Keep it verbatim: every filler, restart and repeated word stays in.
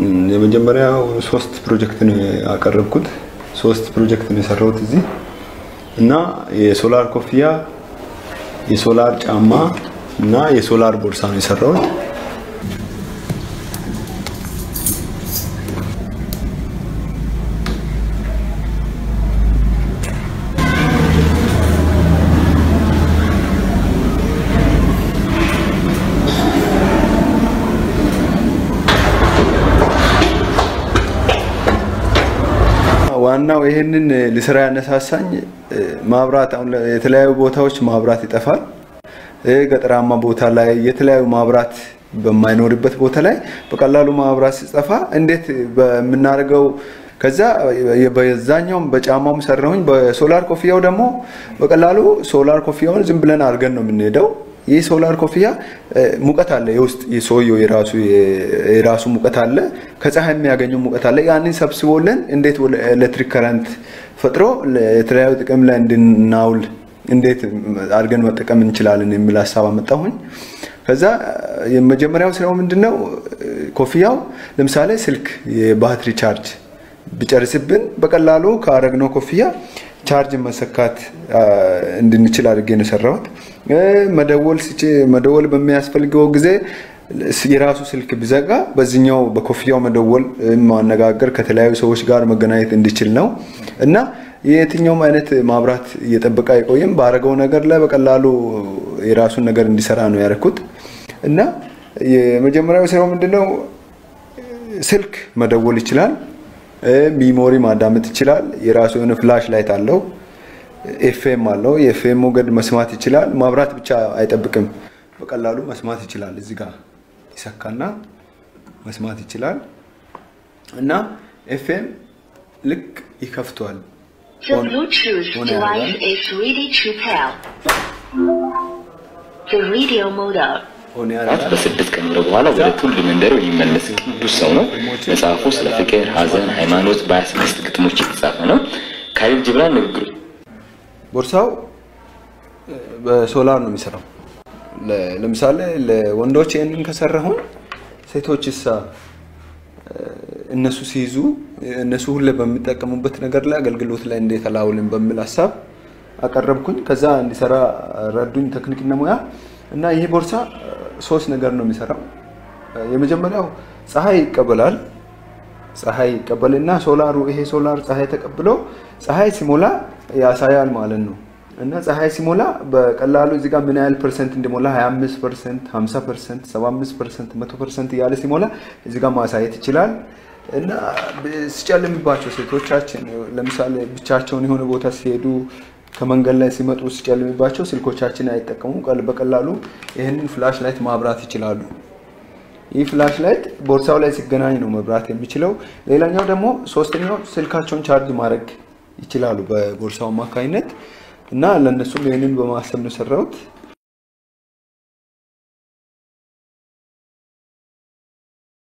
የመጀመሪያው ሶስት ፕሮጀክት ነው አቀረብኩት ሶስት ፕሮጀክት ነው የሰራሁት እዚህ እና የሶላር ኮፍያ የሶላር ጫማ እና የሶላር ቦርሳ ነው የሰራሁት ዋናው ይሄንን ለስራ ያነሳሳኝ ማብራት አሁን የተለያዩ ቦታዎች ማብራት ይጠፋል ገጠራማ ቦታ ላይ የተለያዩ ማብራት በማይኖርበት ቦታ ላይ በቀላሉ ማብራት ሲጠፋ እንዴት በመናርገው ከዛ በዛኛው በጫማው ሰራሁኝ በሶላር ኮፍያው ደግሞ በቀላሉ ሶላር ኮፍያውን ዝም ብለን አርገን ነው የምንሄደው ይህ ሶላር ኮፍያ ሙቀት አለ የውስጥ የሶዮ የራሱ የራሱ ሙቀት አለ ከፀሐይ የሚያገኘው ሙቀት አለ ያንን ሰብስቦልን እንዴት ኤሌክትሪክ ከረንት ፈጥሮ ለተለያዩ ጥቅም ላይ እንድናውል እንዴት አርገን መጠቀም እንችላለን የሚል ሐሳብ አመጣሁኝ ከዛ የመጀመሪያው ስራው ምንድነው ኮፍያው ለምሳሌ ስልክ የባትሪ ቻርጅ ቢጨርስብን በቀላሉ ካረግነው ኮፍያ ቻርጅ መሰካት እንድንችል አድርጌ ነው ሰራሁት መደወል ሲጭ መደወል በሚያስፈልገው ጊዜ የራሱ ስልክ ቢዘጋ በዚህኛው በኮፍያው መደወል ማነጋገር ከተለያዩ ሰዎች ጋር መገናኘት እንዲችል ነው እና የትኛውም አይነት ማብራት እየተጠበቀ አይቆይም ባረገው ነገር ላይ በቀላሉ የራሱን ነገር እንዲሰራ ነው ያረኩት እና የመጀመሪያው ስራው ምንድነው ስልክ መደወል ይችላል ሚሞሪ ማዳመጥ ይችላል የራሱ የሆነ ፍላሽ ላይት አለው ኤፍኤም አለው የኤፍኤም ሞገድ መስማት ይችላል ማብራት ብቻ አይጠብቅም በቀላሉ መስማት ይችላል እዚህ ጋር ይሰካና መስማት ይችላል እና ኤፍኤም ልክ ይከፍቷል The Bluetooth device is ready to pair. The radio mode. በስድስት ቀን በኋላ ወደ ቱሉ መንደር ይመለስ ቅዱስ ሰው ነው መጽሐፉ ስለ ፍቅር ሐዘን ሃይማኖት በስድስት ግጥሞች የተጻፈ ነው ካይል ጅብራን ንግግሩ ቦርሳው በሶላር ነው የሚሰራው ለምሳሌ ለወንዶች ይሄንን ከሰራሁ ሴቶችስ እነሱ ሲይዙ እነሱ ሁሉ በሚጠቀሙበት ነገር ላይ አገልግሎት ላይ እንዴት አላውልን በሚል ሐሳብ አቀረብኩኝ ከዛ እንዲሰራ ረዱኝ ቴክኒክና ሙያ እና ይሄ ቦርሳ ሶስት ነገር ነው የሚሰራው የመጀመሪያው ፀሐይ ይቀበላል ፀሐይ ይቀበልና ሶላሩ ይሄ ሶላር ፀሐይ ተቀብሎ ፀሐይ ሲሞላ ያሳያል ማለት ነው እና ፀሐይ ሲሞላ በቀላሉ እዚህ ጋር ምን ያህል ፐርሰንት እንደሞላ ሃያ አምስት ፐርሰንት ሃምሳ ፐርሰንት ሰባ አምስት ፐርሰንት መቶ ፐርሰንት ያለ ሲሞላ እዚህ ጋር ማሳየት ይችላል እና ሲጨልምባቸው ሴቶቻችን ለምሳሌ ብቻቸውን የሆነ ቦታ ሲሄዱ ከመንገድ ላይ ሲመጡ ሲጨልምባቸው ስልኮቻችን አይጠቀሙም በቀላሉ ይሄንን ፍላሽ ላይት ማብራት ይችላሉ ይህ ፍላሽ ላይት ቦርሳው ላይ ሲገናኝ ነው መብራት የሚችለው ሌላኛው ደግሞ ሶስተኛው ስልካቸውን ቻርጅ ማድረግ ይችላሉ በቦርሳው ማካይነት እና ለነሱ ይሄንን በማሰብ ነው ሰራውት